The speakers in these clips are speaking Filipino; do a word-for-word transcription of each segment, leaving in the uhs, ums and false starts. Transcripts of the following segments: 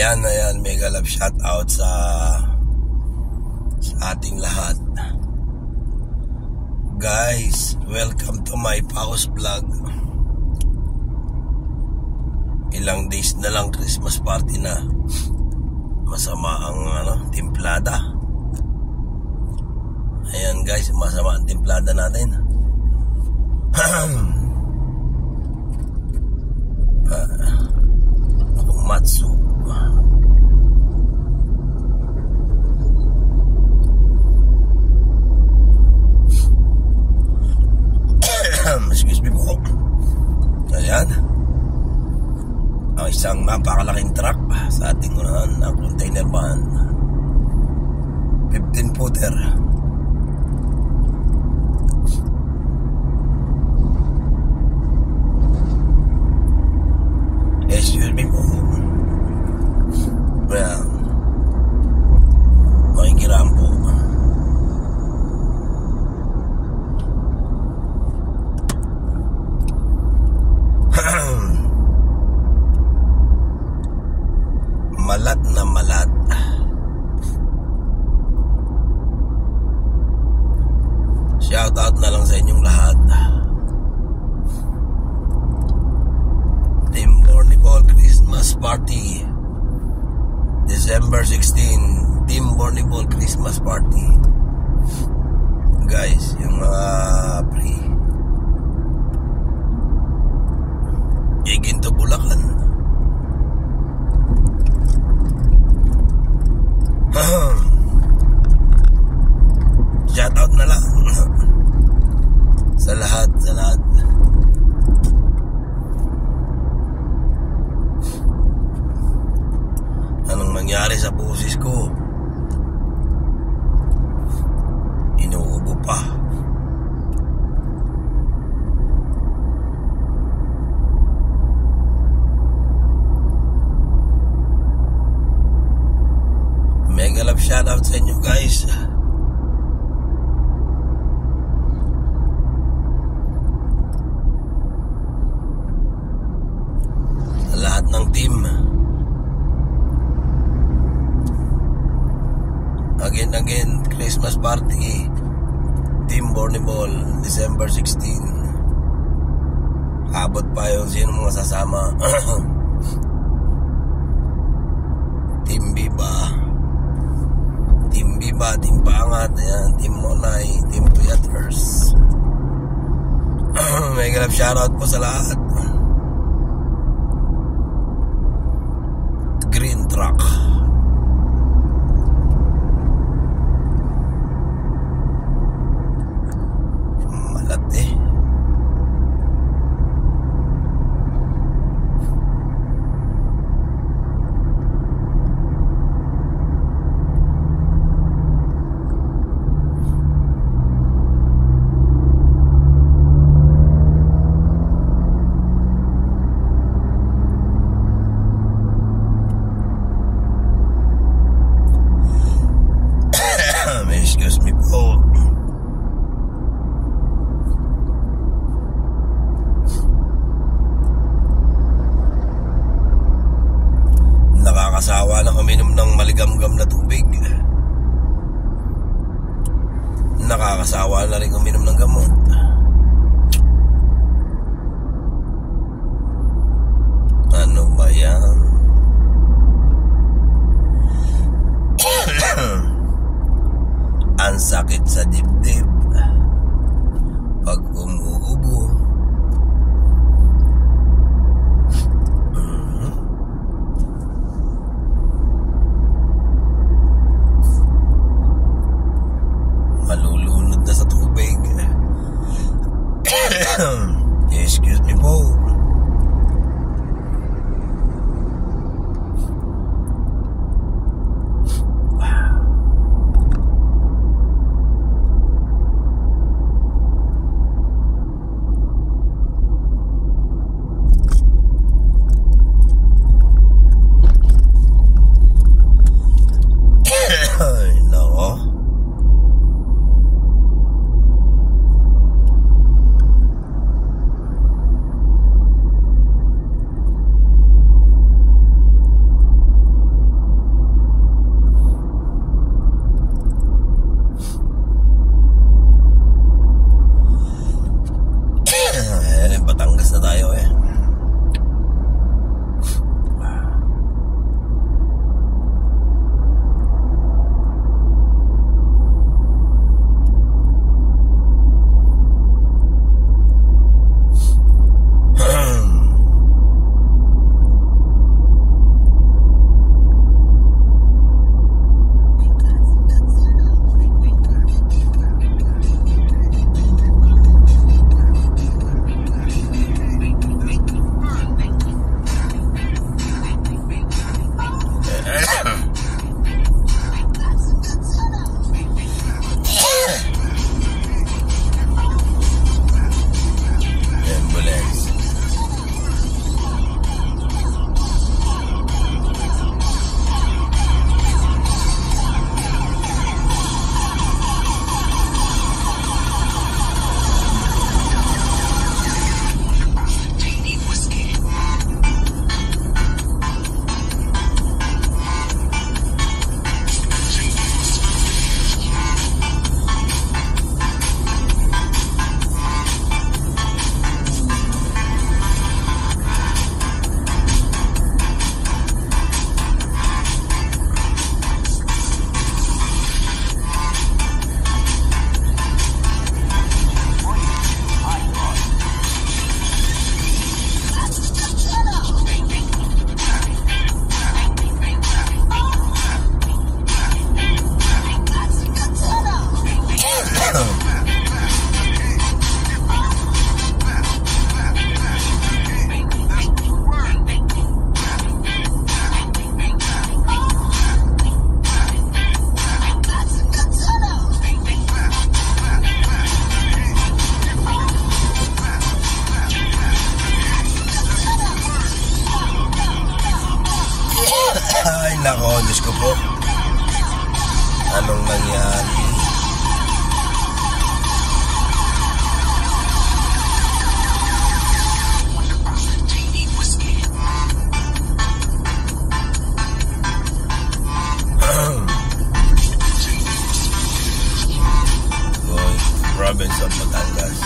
Ayan, ayan, mega love shout out sa sa ating lahat. Guys, welcome to my Paus vlog. Ilang days na lang Christmas party na. Masama ang ano, timplada. Ayan guys, masama ang timplada natin. uh, Matsu. Excuse me po. Ayan, ang isang napakalaking truck sa ating unahan na container van, fifteen footer. Excuse me po. Well, makikiram po. Malat na malat. Shout out na lang sa inyong lahat. Team Borniball Christmas Party December sixteenth. Team Borniball Christmas Party. Guys, yung mga pre Iginto Bulacan. Shout out na lang sa lahat, sa lahat. Anong nangyari sa boses ko? Inuubo pa. Mega love shout out sa inyo guys. Sa lahat ng team. Again, again, Christmas party Team Borniball December sixteenth. Abot pa yun sino mga sasama. Team Biba, Team Biba, Team Pangat, ayan, Team Monay, Team Tuyaters. Mega love shoutout po sa lahat. Green Truck. Malat eh. Excuse me po. Nakakasawa na uminom ng maligamgam na tubig. Nakakasawa na rin uminom ng gamot. Ano ba yan? Ang sakit sa dibdib pag umuubo. Mm-hmm. Malulunod na sa tubig. Excuse me po. tayo eh. Ay nako, Diyos ko po. Anong nangyari? Boy, province of Batangas.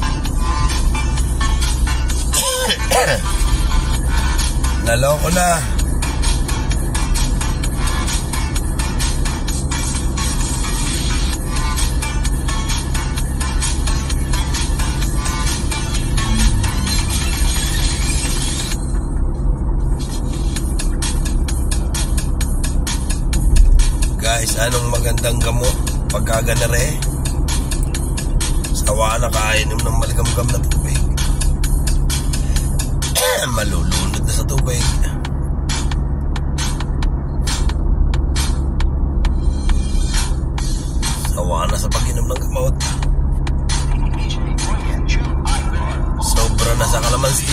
Naloko na. Guys, anong magandang gamot pagkaganare? Sawa na kainom ng maligam-gam na tubig. Malulunod na sa tubig. Sawa na sa pag-inom ng gamot. Sobra na sa kalamansi.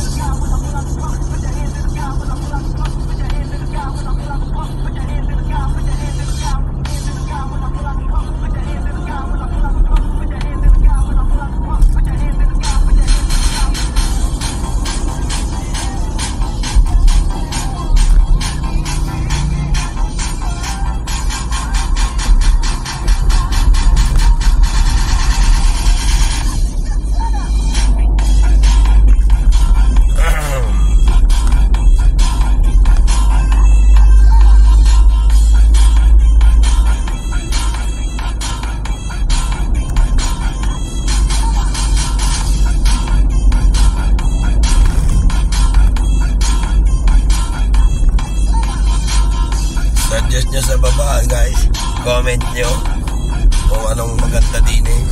Suggest nyo sa baba, guys. Comment nyo kung anong maganda din eh.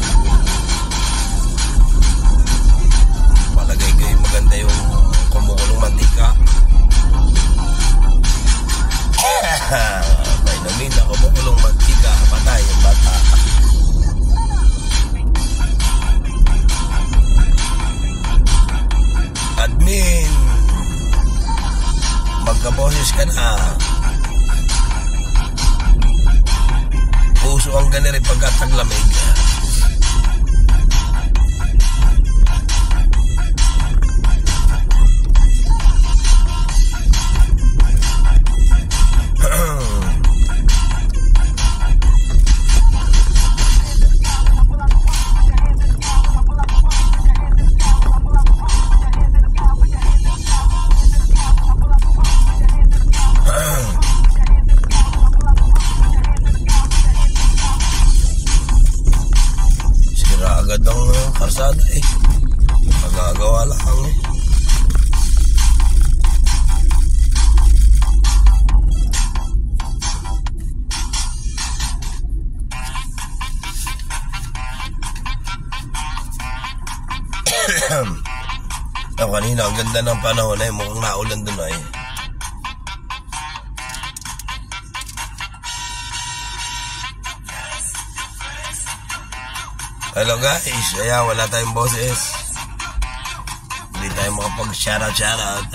Palagay ko yung maganda yung kumukulong mantika. May namin na kumukulong mantika. Patay yung bata. Admin, magkaboses ka na. Puso ang ganiri pagkataglamig. Oh, kanina, ang ganda ng panahon eh. Mukhang naulan dun ay. Hello guys, ayan, wala tayong boses. Hindi tayo makapag-shoutout, shoutout.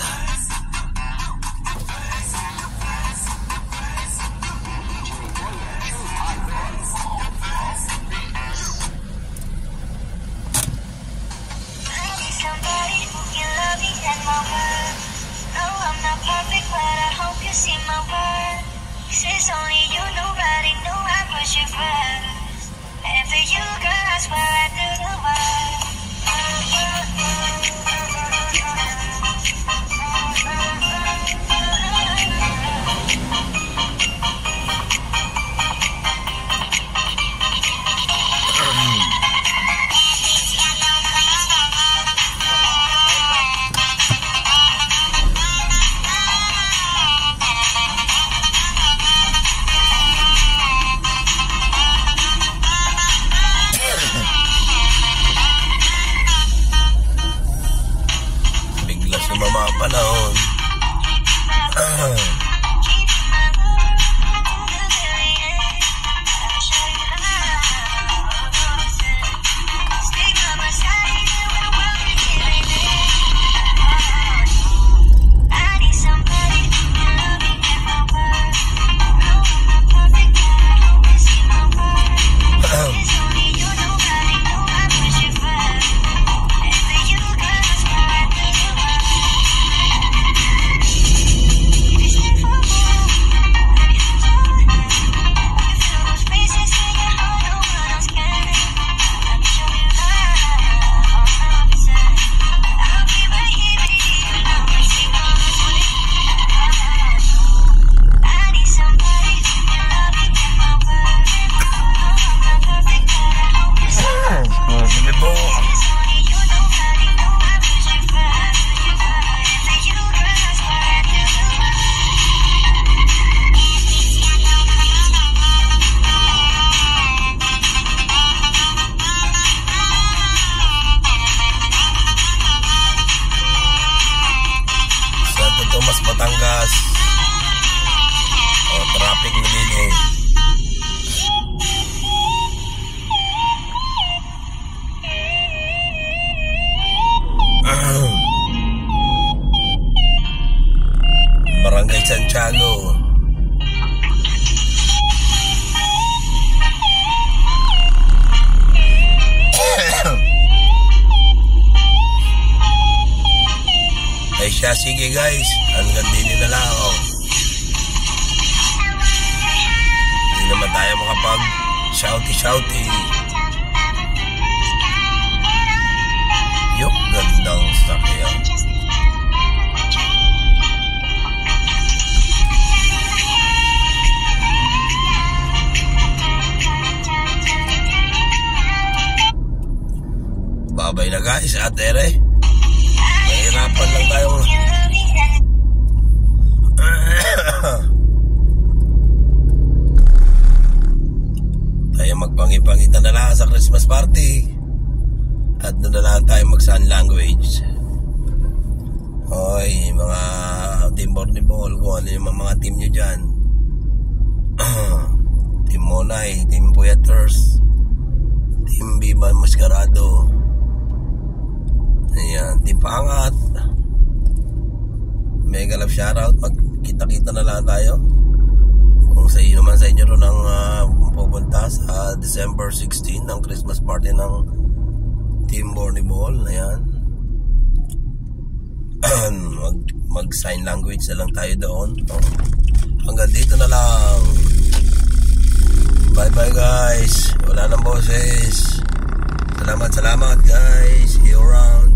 Panahon. Batangas. Oh, traffic na din eh. Barangay Santiago. Ay siya, sige guys, hanggang din na lang ako. Hindi naman tayo makapag shouty shouty. Yok, gandang sakyan. Babay na guys, atere. Nahirapan lang tayo. Tayo magpangi-pangita na lang sa Christmas party. At doon na lang tayo mag-sign language. Hoy, mga Team Bornibol, kung ano yung mga team nyo dyan. Team Monay, Team Puyaters, Team Viva Mascarado. Ayan, Team Pangat. Mega love shoutout. Magkita-kita na lang tayo. Kung sa iyo naman sa inyo rin ang uh, pupunta sa December sixteenth ng Christmas party ng Team Bornibol. Ayan. mag, mag sign language na lang tayo doon. Oh. Hanggang dito na lang. Bye bye guys. Wala nang boses. Salamat salamat guys. See you around.